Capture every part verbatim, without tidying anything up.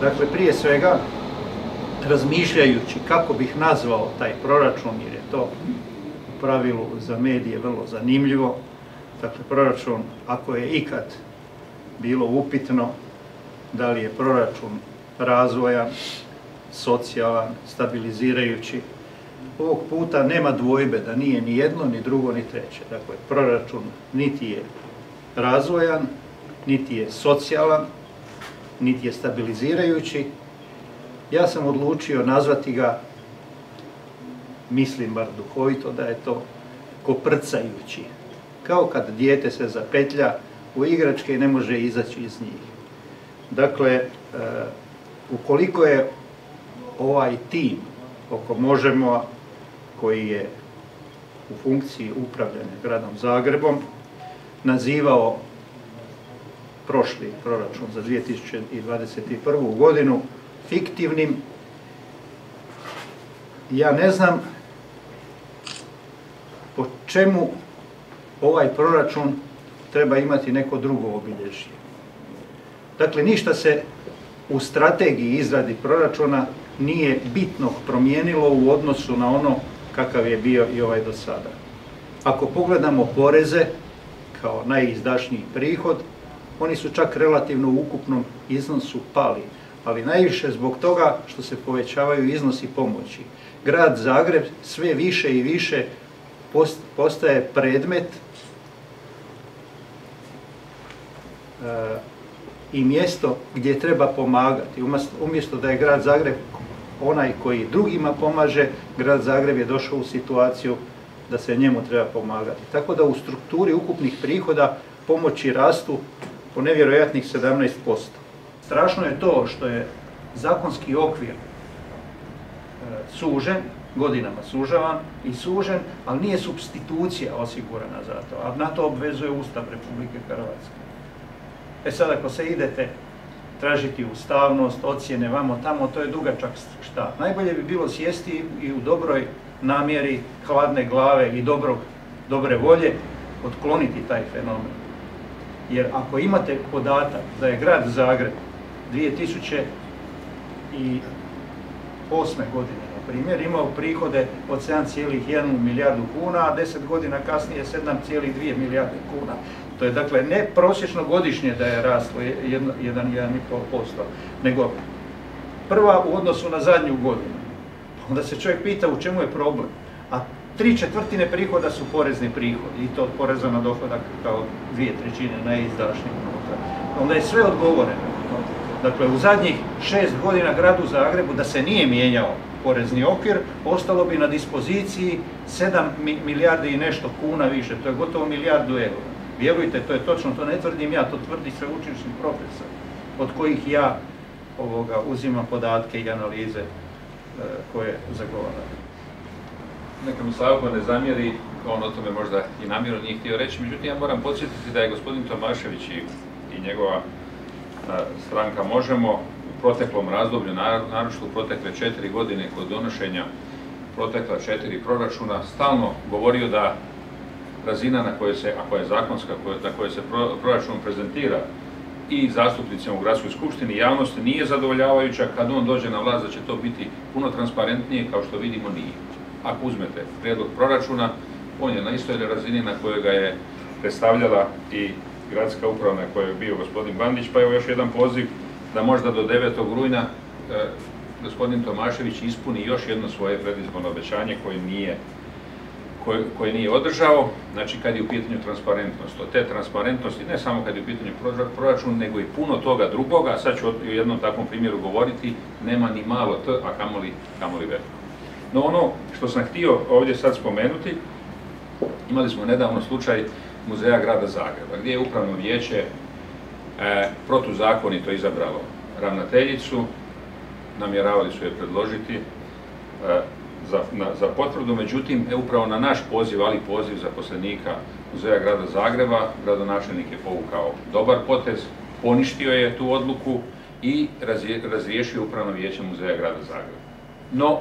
Dakle, prije svega, razmišljajući kako bih nazvao taj proračun, jer je to u pravilu za medije vrlo zanimljivo. Dakle, proračun, ako je ikad bilo upitno da li je proračun razvojan, socijalan, stabilizirajući, ovog puta nema dvojbe da nije ni jedno, ni drugo, ni treće. Dakle, proračun niti je razvojan, niti je socijalan, niti je stabilizirajući. Ja sam odlučio nazvati ga, mislim bar duhovito, da je to koprcajući. Kao kad dijete se zapetlja u igračke i ne može izaći iz njih. Dakle, e, ukoliko je ovaj tim oko Možemo, koji je u funkciji upravljanja Gradom Zagrebom, nazivao prošli proračun za dvije tisuće dvadeset prvu godinu fiktivnim, ja ne znam po čemu ovaj proračun treba imati neko drugo obilježje. Dakle, ništa se u strategiji izradi proračuna nije bitno promijenilo u odnosu na ono kakav je bio i ovaj do sada. Ako pogledamo poreze kao najizdašniji prihod, oni su čak relativno u ukupnom iznosu pali, ali najviše zbog toga što se povećavaju iznosi pomoći. Grad Zagreb sve više i više postaje predmet e, i mjesto gdje treba pomagati. Umjesto da je Grad Zagreb onaj koji drugima pomaže, Grad Zagreb je došao u situaciju da se njemu treba pomagati. Tako da u strukturi ukupnih prihoda pomoći rastu po nevjerojatnih sedamnaest posto. Strašno je to što je zakonski okvir sužen, godinama sužavan i sužen, ali nije supstitucija osigurana za to, a na to obvezuje Ustav Republike Hrvatske. E sad, ako se idete tražiti ustavnost, ocjene, vamo tamo, to je dugačak štap. Najbolje bi bilo sjesti i u dobroj namjeri, hladne glave i dobrog, dobre volje otkloniti taj fenomen. Jer ako imate podatak da je Grad Zagreb dvije tisuće osme godine, na primjer, imao prihode od sedam zarez jednu milijardu kuna, a deset godina kasnije sedam zarez dvije milijarde kuna. To je dakle ne prosječno godišnje da je raslo jedan zarez pet posto, nego prva u odnosu na zadnju godinu. Onda se čovjek pita u čemu je problem. A tri četvrtine prihoda su porezni prihodi, i to od poreza na dohodak kao dvije trećine najizdašnijih unutra. Onda je sve odgovoreno. Dakle, u zadnjih šest godina Gradu Zagrebu, da se nije mijenjao porezni okvir, ostalo bi na dispoziciji sedam milijardi i nešto kuna više, to je gotovo milijardu eura. Vjerujte, to je točno, to ne tvrdim ja, to tvrdi sveučilišni profesor, od kojih ja ovoga, uzimam podatke i analize e, koje zagovaram. Neka mi Slavko ne zamjeri, on o tome možda i namjerno nije htio reći, međutim ja moram podsjetiti da je gospodin Tomašević i, i njegova a, stranka Možemo u proteklom razdoblju, naročito u protekle četiri godine kod donošenja protekla četiri proračuna, stalno govorio da razina na kojoj se, a koja je zakonska, na kojoj se proračun prezentira i zastupnicima u gradskoj skupštini i javnosti nije zadovoljavajuća. Kad on dođe na vlast da će to biti puno transparentnije, kao što vidimo nije. Ako uzmete prijedlog proračuna, on je na istoj razini na kojoj ga je predstavljala i gradska uprava na kojoj je bio gospodin Bandić, pa evo još jedan poziv da možda do devetog rujna eh, gospodin Tomašević ispuni još jedno svoje predizborno obećanje koje nije Koje, koje nije održao, znači kad je u pitanju transparentnost. Od te transparentnosti, ne samo kad je u pitanju proračun, nego i puno toga drugoga, sad ću o jednom takvom primjeru govoriti, nema ni malo t, a kamoli, kamoli veliko. No ono što sam htio ovdje sad spomenuti, imali smo nedavno slučaj muzeja Grada Zagreba, gdje je upravno vijeće e, protuzakonito izabralo ravnateljicu, namjeravali su je predložiti e, Za, na, za potvrdu, međutim, e, upravo na naš poziv, ali poziv zaposlenika muzeja Grada Zagreba, gradonačelnik je povukao dobar potez, poništio je tu odluku i razje, razriješio upravno vijeće muzeja Grada Zagreba. No,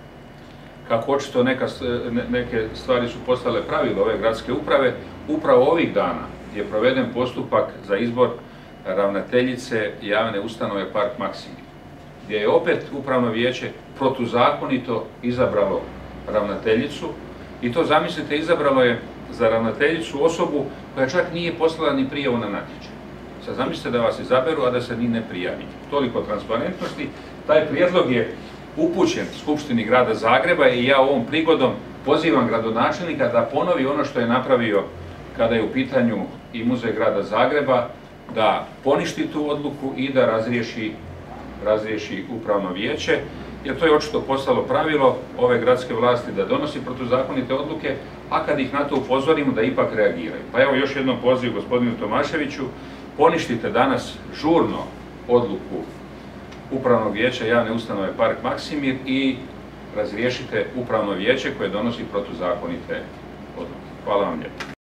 kako očito neka, ne, neke stvari su postale pravilo ove gradske uprave, upravo ovih dana je proveden postupak za izbor ravnateljice javne ustanove Park Maksimi. gdje je opet upravno vijeće protuzakonito izabralo ravnateljicu i to, zamislite, izabralo je za ravnateljicu osobu koja čak nije poslala ni prijavu na natječaj. Sad zamislite da vas izaberu, a da se ni ne prijavi. Toliko transparentnosti. Taj prijedlog je upućen Skupštini Grada Zagreba i ja ovom prigodom pozivam gradonačelnika da ponovi ono što je napravio kada je u pitanju i muzej Grada Zagreba, da poništi tu odluku i da razriješi, razriješi upravno vijeće, jer to je očito postalo pravilo ove gradske vlasti da donosi protuzakonite odluke, a kad ih na to upozorimo da ipak reagiraju. Pa evo još jednom poziv gospodinu Tomaševiću, poništite danas žurno odluku upravnog vijeća javne ustanove Park Maksimir i razriješite upravno vijeće koje donosi protuzakonite odluke. Hvala vam lijepo.